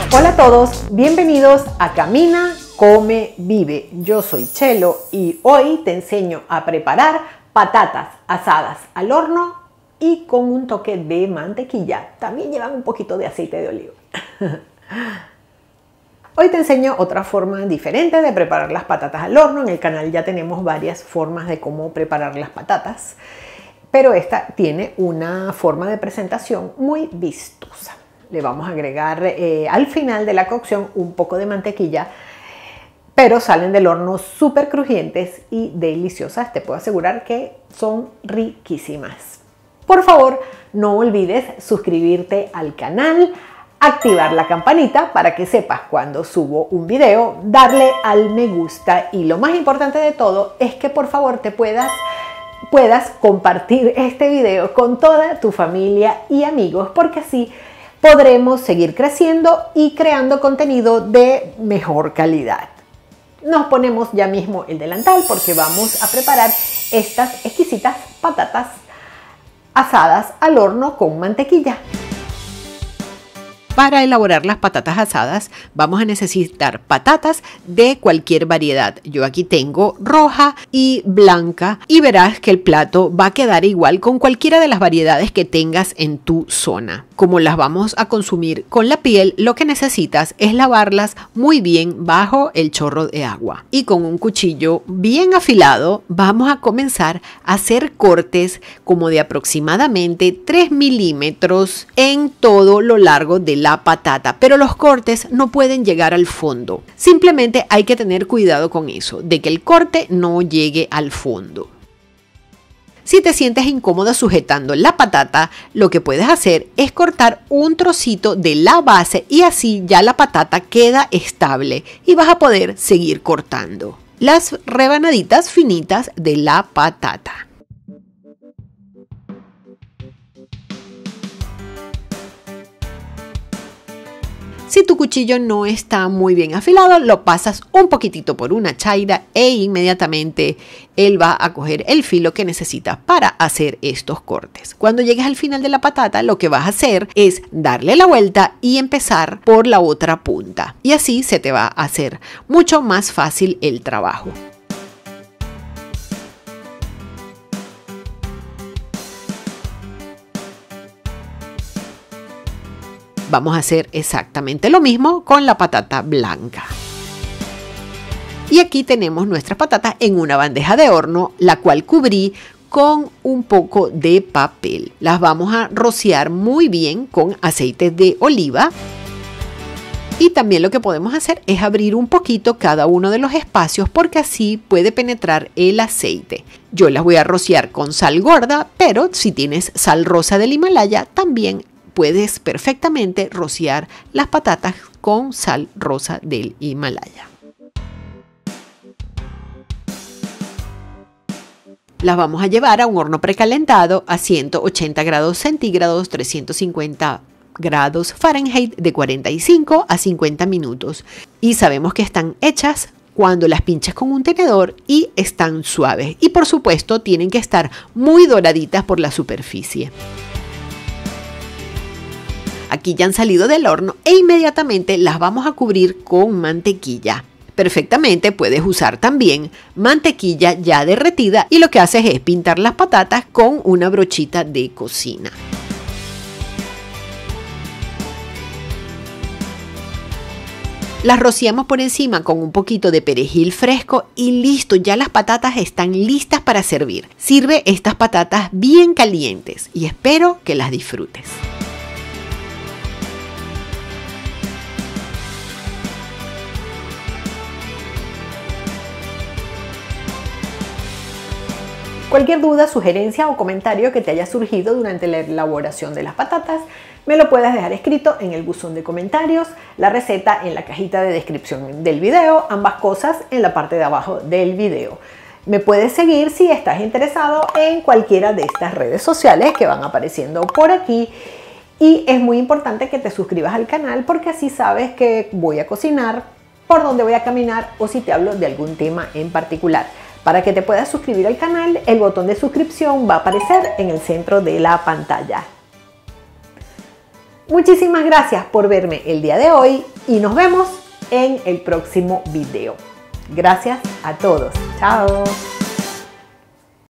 Hola a todos, bienvenidos a Camina, Come, Vive. Yo soy Chelo y hoy te enseño a preparar patatas asadas al horno y con un toque de mantequilla. También llevan un poquito de aceite de oliva. Hoy te enseño otra forma diferente de preparar las patatas al horno. En el canal ya tenemos varias formas de cómo preparar las patatas, pero esta tiene una forma de presentación muy vistosa. Le vamos a agregar al final de la cocción un poco de mantequilla, pero salen del horno súper crujientes y deliciosas. Te puedo asegurar que son riquísimas. Por favor, no olvides suscribirte al canal, activar la campanita para que sepas cuando subo un video, darle al me gusta y lo más importante de todo es que por favor te puedas compartir este video con toda tu familia y amigos, porque así podremos seguir creciendo y creando contenido de mejor calidad. Nos ponemos ya mismo el delantal porque vamos a preparar estas exquisitas patatas asadas al horno con mantequilla. Para elaborar las patatas asadas vamos a necesitar patatas de cualquier variedad. Yo aquí tengo roja y blanca y verás que el plato va a quedar igual con cualquiera de las variedades que tengas en tu zona. Como las vamos a consumir con la piel, lo que necesitas es lavarlas muy bien bajo el chorro de agua. Y con un cuchillo bien afilado vamos a comenzar a hacer cortes como de aproximadamente 3 milímetros en todo lo largo de la patata, pero los cortes no pueden llegar al fondo. Simplemente hay que tener cuidado con eso, de que el corte no llegue al fondo. Si te sientes incómoda sujetando la patata, lo que puedes hacer es cortar un trocito de la base y así ya la patata queda estable y vas a poder seguir cortando las rebanaditas finitas de la patata. Si tu cuchillo no está muy bien afilado, lo pasas un poquitito por una chaira e inmediatamente él va a coger el filo que necesitas para hacer estos cortes. Cuando llegues al final de la patata, lo que vas a hacer es darle la vuelta y empezar por la otra punta. Y así se te va a hacer mucho más fácil el trabajo. Vamos a hacer exactamente lo mismo con la patata blanca. Y aquí tenemos nuestras patatas en una bandeja de horno, la cual cubrí con un poco de papel. Las vamos a rociar muy bien con aceite de oliva. Y también lo que podemos hacer es abrir un poquito cada uno de los espacios porque así puede penetrar el aceite. Yo las voy a rociar con sal gorda, pero si tienes sal rosa del Himalaya también puedes perfectamente rociar las patatas con sal rosa del Himalaya. Las vamos a llevar a un horno precalentado a 180 grados centígrados, 350 grados Fahrenheit de 45 a 50 minutos. Y sabemos que están hechas cuando las pinchas con un tenedor y están suaves. Y por supuesto tienen que estar muy doraditas por la superficie. Aquí ya han salido del horno e inmediatamente las vamos a cubrir con mantequilla. Perfectamente puedes usar también mantequilla ya derretida y lo que haces es pintar las patatas con una brochita de cocina. Las rociamos por encima con un poquito de perejil fresco y listo, ya las patatas están listas para servir. Sirve estas patatas bien calientes y espero que las disfrutes. Cualquier duda, sugerencia o comentario que te haya surgido durante la elaboración de las patatas, me lo puedes dejar escrito en el buzón de comentarios, la receta en la cajita de descripción del video, ambas cosas en la parte de abajo del video. Me puedes seguir si estás interesado en cualquiera de estas redes sociales que van apareciendo por aquí. Y es muy importante que te suscribas al canal porque así sabes que voy a cocinar, por dónde voy a caminar o si te hablo de algún tema en particular. Para que te puedas suscribir al canal, el botón de suscripción va a aparecer en el centro de la pantalla. Muchísimas gracias por verme el día de hoy y nos vemos en el próximo video. Gracias a todos. Chao.